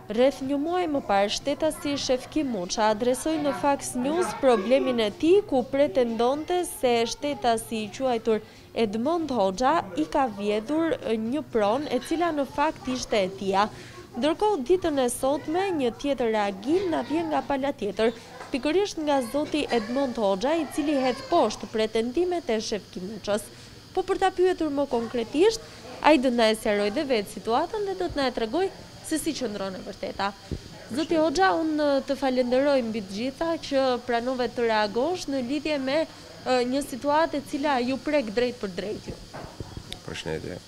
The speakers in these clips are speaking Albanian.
Rreth një muaj më parë, shtetasi Shefki Muça adresoi në Fox News problemin e tij ku pretendonte se shtetasi i quajtur Edmond Hoxha i ka vjedhur një pronë e cila në fakt ishte e tija. Ndërkohë ditën e sotme një tjetër reagim na vjen nga pala tjetër, pikërisht nga zoti Edmond Hoxha, i cili hedh poshtë pretendimet e Shefki Muçës. Po për ta pyetur më konkretisht, ai do na e sqarojë dhe vetë situatën dhe do të na e tregojë se si qëndron e vërteta. Zoti Hoxha, unë të falenderoj mbi të gjitha që pranove të reagosh në lidhje me një situatë e cila ju prek drejt për drejt ju. Përshëndetje.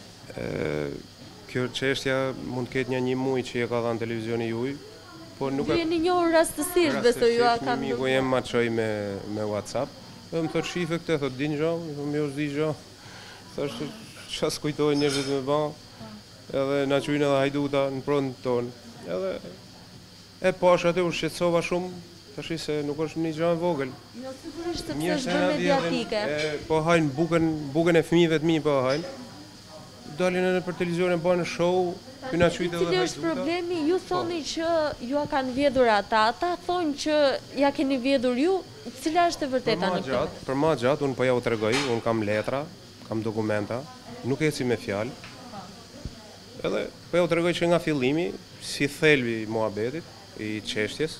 Kjo çështja mund të ketë një muaj që e ka dhënë televizioni juaj, po nuk Jeni njohur rastësisht, besoj ju a kam. Miku jem ma çoj me WhatsApp. Dhe më thotë shife këtë, thotë din gjo, më jo s'di gjo. Thashtë çfarë s'kujtojnë njerëzit me ba. Edhe na qujnë edhe hajduta në pronën tonë. Edhe e pash atë u shqetësova shumë, tash se nuk është një gjë e vogël. Jo, sigurisht sepse është bërë mediatike. Po hajnë bukën e fëmijëve të mi po hajnë. Dalin edhe për televizion e bën show, na qujtë edhe hajduta. Cili është problemi? Ju thoni që ju a kanë vjedhur ata thonë që ja keni vjedhur ju. Cila është e vërteta në këtë? Për ma gjatë, unë po ja u tregoj, unë kam letra, kam dokumenta, nuk eci me fjalë. Edhe po ja u tregoj që nga fillimi, si thelbi i muhabetit, i çështjes,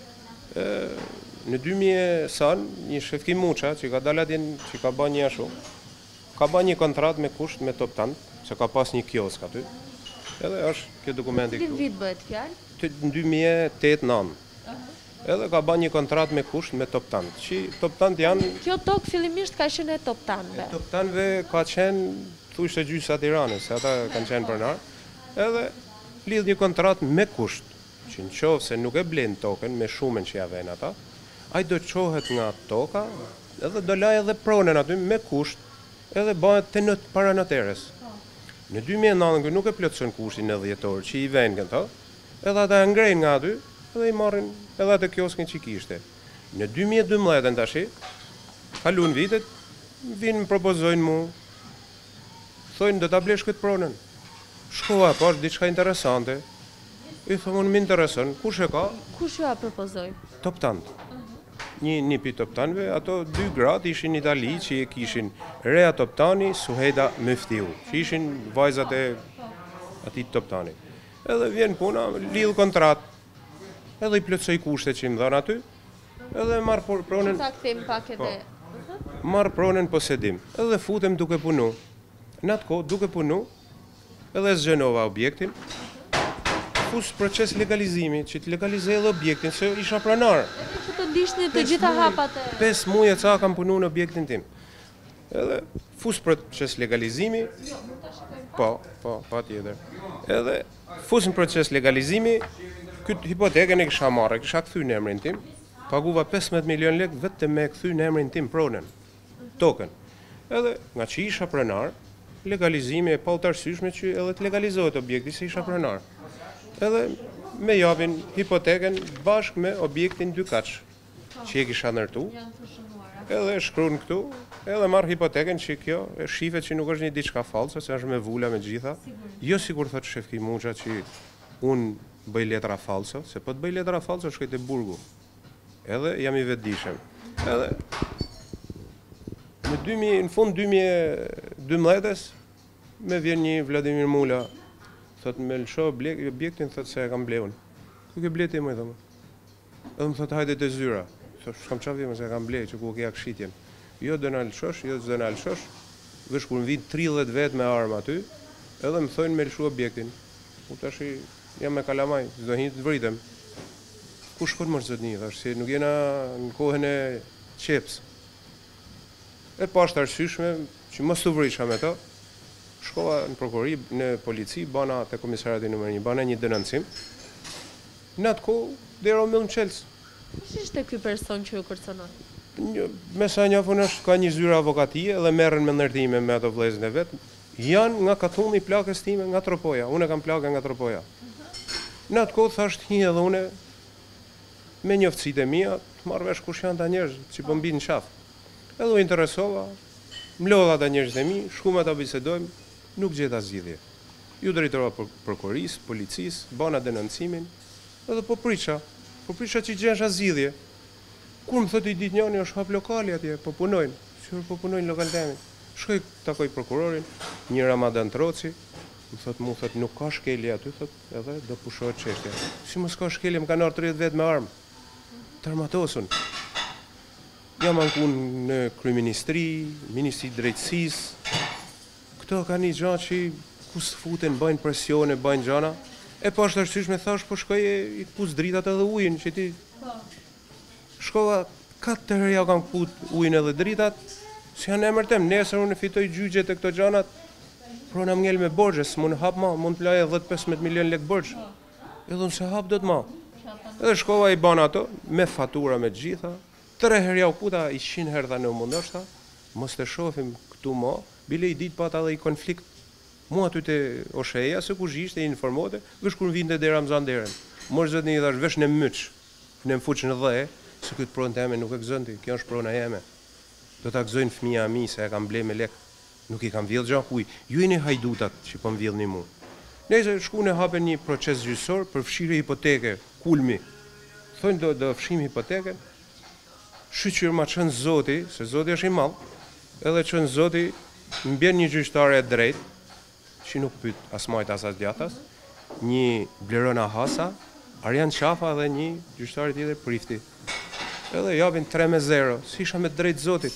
në 2000 san, një Shefki Muça që ka dalë atje, që ka bën një ashtu, ka bën një kontratë me kusht me Top Tan, që ka pas një kiosk aty. Edhe është kjo dokumenti këtu. Cili vit bëhet fjalë? Në 2008-9. Edhe ka bën një kontratë me kusht me Top Tan. Që Top Tan janë... Kjo tokë fillimisht ka qenë e Top Tanve. Top Tanve ka qenë thushte gjysa Tiranës, se ata kanë qenë pronar. Edhe lidh një kontratë me kusht, që në qovë se nuk e blen tokën me shumën që ja vjen ata, ai do qohet nga toka, edhe do laj edhe pronën aty me kusht, edhe bëhet të para noteres. Në 2009 nuk e plotson kushtin e 10 orë që i vjen këto, edhe ata ngrejnë nga aty, edhe i marrin edhe atë kioskin që kishte. Në 2012 tash, kalun vitet, vinë më propozojnë mu, thojnë do ta blesh këtë pronën. Shkova pa diçka interesante. I thonë unë më intereson, kush e ka? Kush ju a propozoi? Top Tan. Një pi Top Tanve, ato dy gratë ishin në Itali që e kishin Rea Top Tani, Suheda Mëftiu, që ishin vajzat e atij Top Tani. Edhe vjen puna, lidh kontratë. Edhe i plotësoj kushtet që më dhanë aty. Edhe marr pronën. Sa kthejmë pak edhe. Marr pronën posedim. Edhe futem duke punu. Në atë kohë duke punu, edhe zgjenova objektin. Fus proces legalizimi, që të legalizoj edhe objektin, se isha pronar. Edhe që të ndishni të gjitha hapat e... 5 muaj ca kam punu në objektin tim. Edhe fus proces legalizimi, pa tjetër. Edhe fus në proces legalizimi, këtë hipotekën e kisha marrë, kisha kthy në emrin tim, paguva 15 milion lek vetëm me kthy në emrin tim pronën, tokën. Edhe nga që isha pronar, legalizimi e pa u të arsyeshme që edhe të legalizohet objekti se isha pronar. Edhe me japin hipoteken bashkë me objektin 2 kaç që e kisha ndërtu. Edhe shkruan këtu, edhe marr hipoteken që kjo e shifet që nuk është një diçka fallse, se është me vula me gjitha. Jo sikur thotë Shefki Muça që unë bëj letra fallse, se po të bëj letra fallse shkoj te burgu. Edhe jam i vetëdijshëm. Edhe në fund 2012 me vjen një Vladimir Mula, thot me lësho objektin, thot se e kam bleun. Ku ke bleti më thëmë? Edhe më thot hajde të zyra. Thot shkam qa vjemë se e kam blej që ku ke akshitjen. Jo do na lëshosh, jo do na lëshosh. Vesh kur më vin 30 vet me armë aty, edhe më thojnë me lëshu objektin. U tash jam me kalamaj, s'do hin të vritem. Ku shkon më zotni, thash, se nuk jena në kohën e qeps. E pashtë arsyeshme që mos të vrisha me to, shkova në prokurori, në polici, bana të komisariatit nr. 1, bana një denoncim. Në atë kohë, dero me në qelës. Kush ishte ky person që ju kërcënon? Me sa njofun është, ka një zyra avokatie dhe merren me ndërtime me ato vëllezën e vet. Janë nga katulli i plakës time nga Tropoja. Unë kam plakën nga Tropoja. Në atë kohë thashtë një edhe une me njoftësitë e mia, të marr vesh kush janë ta njerëz që po mbin në qafë. Edhe u interesova, më lodha ata njerëzit e mi, shkuam ata bisedojmë, nuk gjeta zgjidhje. ju drejtora prokurisë, policisë, bana denoncimin, edhe po prisha që gjensha zgjidhje. Kur më thotë i ditë njëni është hap lokali atje, po punojnë, po punojnë lokal temin. Shkoj takoj prokurorin, një Ramadan Troci, më thotë nuk ka shkelje aty, thotë edhe do pushohet çështja. Si mos ka shkelje, më kanë ardhur 30 vet me armë. Të armatosun. Jam ankun në kryeministri, ministri i drejtësisë. Këto kanë një gjë që ku s'futen, bëjnë presione, bëjnë gjëra. E po është arsysh me thash, po shkoj i pus dritat edhe ujin, që ti shkova 4 herë ja kam put ujin edhe dritat, si janë emër tem, nesër unë fitoj gjyqjet e këto gjanat, pro na mngel me borxhe, s'mund hap ma, mund plaje 10-15 milion lek borxh. Edhe unë se hap do të ma. Edhe shkova i ban ato, me fatura me gjitha, 3 herë ja u puta, i 100 herë tha në mundoshta, mos të shofim këtu ma, bile i dit pata dhe i konflikt. Mua aty të Osheja, se kush ishte, i informote, vesh kur vinte dera më zanë deren. Morë zëtë një dhash, vesh në myç, në më fuq në dhe, se këtë pronë të jeme nuk e gëzënti, kjo është prona jeme. Do të gëzojnë fëmija mi, se e kam ble me lek, nuk i kam vjellë gjanë kuj, ju i një hajdutat që po më vjellë një mu. Nese shku në hapen një proces gjyqësor për fshirje hipoteke, kulmi. Thonë do fshim hipoteke, shqyqyr ma qënë zoti, se zoti është i malë, edhe qënë zoti, më bjen një gjyqtare e drejt, që nuk pyt as majt as djatas, një Blerona Hasa, Arjan Qafa dhe një gjyqtari tjetër Prifti. Edhe japin 3-0, si isha me drejt zotit.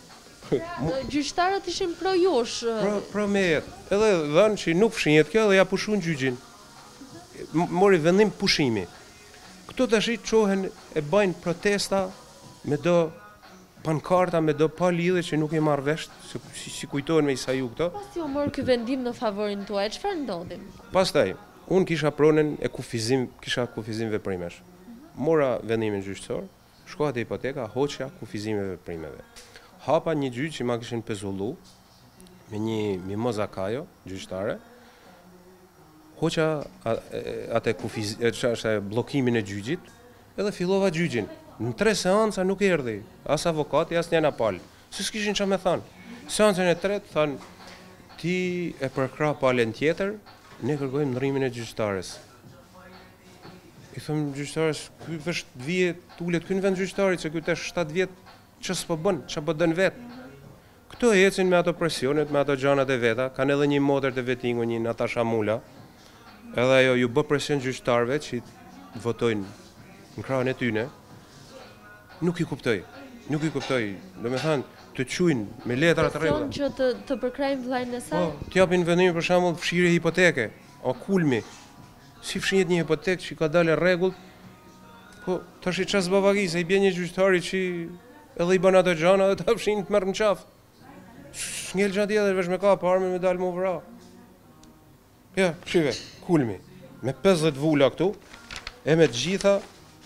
Gjyqtarët ishin pro jush. Pro me jetë. Edhe dhanë që nuk fshinjet kjo dhe ja pushun gjyqin. Mori vendim pushimi. Këto të shi qohen e bajnë protesta me do pankarta, me do pa lidhe që nuk i marrë vesht, si kujtojnë me Isaju këto. Pas ju morë ky vendim në favorin tuaj, çfarë ndodhim? Pastaj, unë kisha pronën e kisha kufizim veprimesh. Mora vendimin gjyqësor, shkoha te hipoteka, hoqja kufizime veprimeve. Hapa një gjyq që ma kishin pezullu, me një Mimoza Kajo, gjyqtare, hoqa atë blokimin e gjyqit, edhe fillova gjyqin. Në 3 seanca nuk erdhi, as avokati, as një napal. Se s'kishin që me thanë. Seancën e 3, thanë, ti e përkra palen tjetër, ne kërkojmë ndrimin e gjyqtares. I thëmë gjyqtares, ky vësht vije tullet, ky në vend gjyqtarit, se ky të 7 vjetë, që s'po bën, që po dën vetë. Këto ecin me ato presionet, me ato gjanat e veta, kanë edhe një moder të vetingu, një Natasha Mula, edhe ajo ju bë presion gjyqtarve që votojnë në krahun e tyne. Nuk i kuptoj, do me thanë, të qujnë me letra të rregullt. Presion që të përkrajnë vllajën e saj? Po, t'japin vendimin për shembull fshirje hipoteke, o kulmi. Si fshihet një hipotekë që ka dalë rregullt, po tash i ças bavaki, se i bën një gjyqtari që edhe i bën ato gjana dhe ta fshin të merr në qafë. S'ngel gjatë tjetër veç me ka parme me dalë më vra. Ja, shive, kulmi, me 50 vula këtu, e me të gjitha,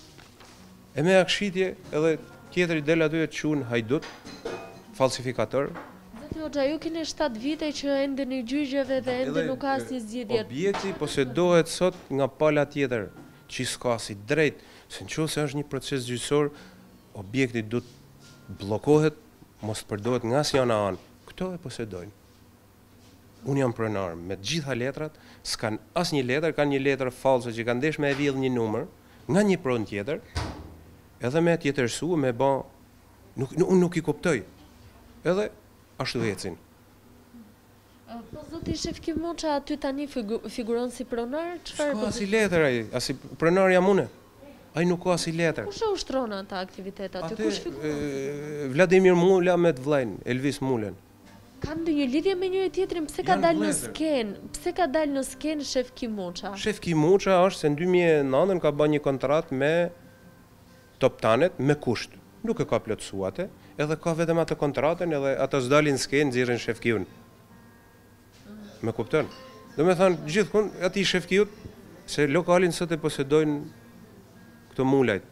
e me akshitje edhe tjetër i del aty e të qunë hajdut, falsifikator. Zoti Hoxha, ju keni 7 vite që ende në gjyqeve dhe ende nuk ka asnjë zgjidhje. Objekti posedohet sot nga pala tjetër, që s'ka si drejt, se nëse është një proces gjyqësor, objekti do të bllokohet, mos përdoret nga asnjë anë. Këto e posedojnë. Unë jam pronar me të gjitha letrat, s'kan asnjë letër, kanë një letër false që kanë ndesh me e vjedh një numër nga një pronë tjetër. Edhe me tjetërsu, me ba, unë nuk i kuptoj. Edhe ashtu ecin. Po zoti Shefki Moça aty tani figuron si pronar? S'ka si letër ai, asi pronar jam une. Ai nuk ka si letër. Kush e ushtron ata aktivitet aty? Kush figuron? Vladimir Mula me të vllajën, Elvis Mulen. Kanë ndonjë lidhje me njëri tjetrin? Pse ka dalë në skenë? Pse ka dalë në skenë Shefki Moça? Shefki Moça është se në 2009 ka bërë një kontratë me Toptanet me kusht. Nuk e ka plotësuate, edhe ka vetëm atë kontratën edhe ato s'dalin skenë nxirrin Shefkiun. Me kupton? Do me thënë gjithkund ati Shefkiut se lokalin sot e posedojnë këto mulajt,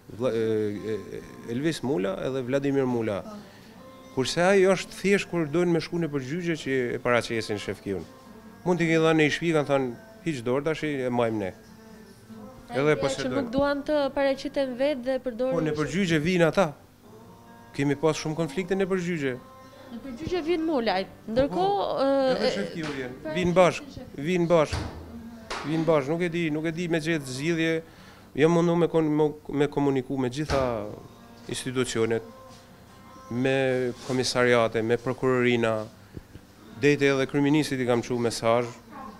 Elvis Mula edhe Vladimir Mula. Kurse ai është thjesht kur dojnë me shku në përgjygje që e paraqesin Shefkiun. Mund t'i dhënë në i shtëpi, kanë thënë hiq dorë tash e majmë ne. Edhe që nuk duan të paraqiten vetë dhe përdorin. Po në përgjygje vinë ata. Kemi pas shumë konflikte në përgjygje. Në përgjigje vinë mulaj, ndërkohë... Edhe shefkiu vjen, vinë bashkë, nuk e di me gjithë zgjidhje, jam mundu me komuniku me gjitha institucionet, me komisariate, me prokurorina, dejte edhe kryeministit i kam çu mesazh.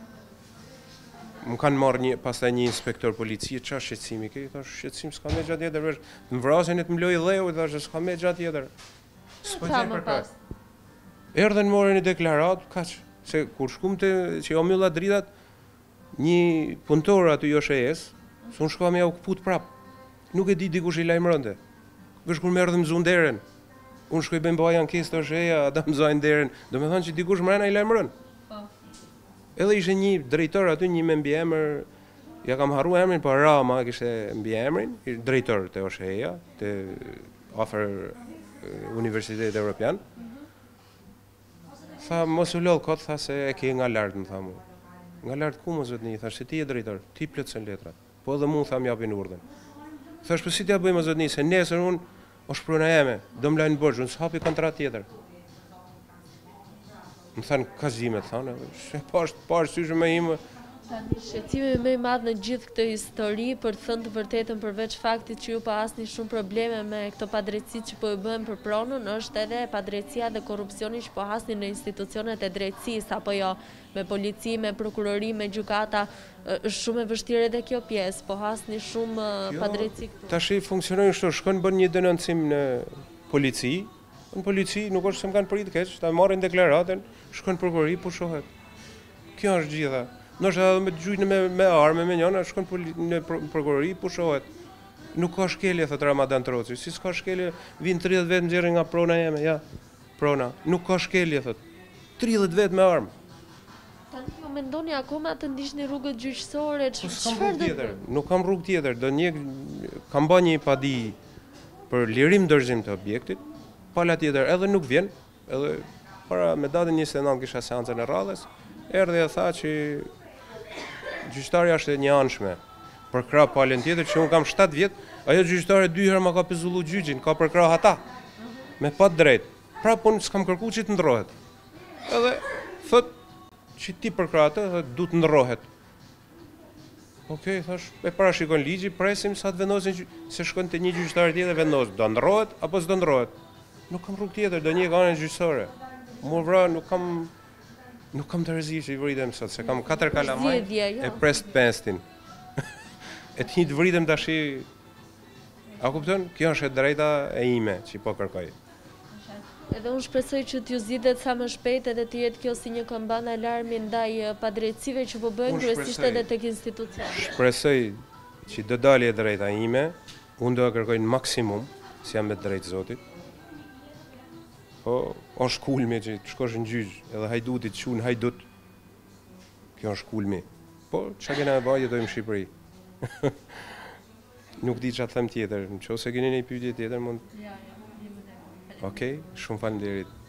Më kanë marrë pastaj një inspektor policie, çfarë shqetësimi ke? Thash, shqetësim s'ka me gjatë tjetër, vesh më vrasin e të më loj dheu, thash, s'ka me gjatë tjetër. Sa më pas? Erdhen morën një deklarat, kaq, se kur shkum që jo mylla dritat, një punëtor aty JSH-s, se unë shkova me ja u kput prap. Nuk e di dikush i lajmëronte. Vesh kur më erdhën mzun derën. Unë shkoj bëjmë bëj ankesë të sheja, ata më zojnë derën. Do me thonë që dikush mrena i lajmëron. Edhe ishe një drejtor aty, një me mbiemër, ja kam harru emrin, po Rama kishte mbiemrin, drejtor të OSHE-ja, të afër Universitetit Evropian. Tha, mos u lodh kot, tha se e ke nga lart, më tha mu. Nga lart ku mos zotni, tha se ti je drejtor, ti plotson letrat. Po edhe mu tham japin urdhën. Thash, po si t'ja bëjmë zotni, se nesër unë është pruna jeme, do më lajnë borxh, unë s'hapi kontratë tjetër. Më thanë, ka zime, thanë, pashtë syshë me imë. Shqetësimi më i madh në gjithë këtë histori, për të thënë të vërtetën, përveç faktit që ju pa asnjë shumë probleme me këto padrejtësitë që po i bëhen për pronën, është edhe padrejtësia dhe korrupsioni që po hasnin në institucionet e drejtësisë, apo jo, me polici, me prokurori, me gjykata, është shumë e vështirë edhe kjo pjesë, po hasni shumë padrejtësi këtu. Tash funksionojnë kështu, shkon bën një denoncim në polici. Në polici nuk është se më kanë pritë keq, ta marrin deklaratën, shkon prokurori, pushohet. Kjo është gjitha. Ndoshta edhe me gjujnë me armë, me njëna, shkon në prokurori, pushohet. Nuk ka shkelje, thot Ramadan Troci. Si s'ka shkelje, vinë 30 vetë nxjerrin nga prona jeme, ja, prona. Nuk ka shkelje, thot. 30 vetë me armë. Tani ju mendoni akoma të ndiqni rrugët gjyqësore, çfarë do tjetër? Nuk kam rrugë tjetër, kam bën një padi për lirim dorëzim të objektit. Pala tjetër edhe nuk vjen, edhe para me datën 29 kisha seancën e radhës, erdhi e tha që gjyqtari është e njëanshme për krah palën tjetër që unë kam 7 vjet, ajo gjyqtare 2 herë ma ka pezullu gjyqin, ka për krah ata, me pat drejt. Prap unë s'kam kërku që të ndrohet. Edhe thot që ti për krah atë, du të ndrohet. Okej, thash, e parashikon ligji, presim sa të vendosin se shkon të një gjyqtare tjetër vendos, do ndrohet apo s'do ndrohet. Nuk kam rrugë tjetër, do një anën gjyqësore. Mu vra, nuk kam të rëzi që i vridem sot, se kam 4 kalamaj e prest 5-tin. E të një të vridem të ashi, a kupton? Kjo është e drejta e ime që i po kërkoj. Edhe unë shpresoj që t'ju zgjidhet sa më shpejt edhe të jetë kjo si një kamban alarmi ndaj padrejtësive që po bëjnë kryesisht edhe tek institucionet. Shpresoj që do dalë e drejta ime, unë do e kërkoj në maksimum, si jam me drejtë Zotit. Po, është kulmi që të shkosh në gjyq, edhe hajdutit që unë hajdut, kjo është kulmi. Po, që kena e bëjë, jetojmë Shqipëri. Nuk di që atë them tjetër, në që ose keni një pyetje tjetër, mund... Okej, shumë faleminderit.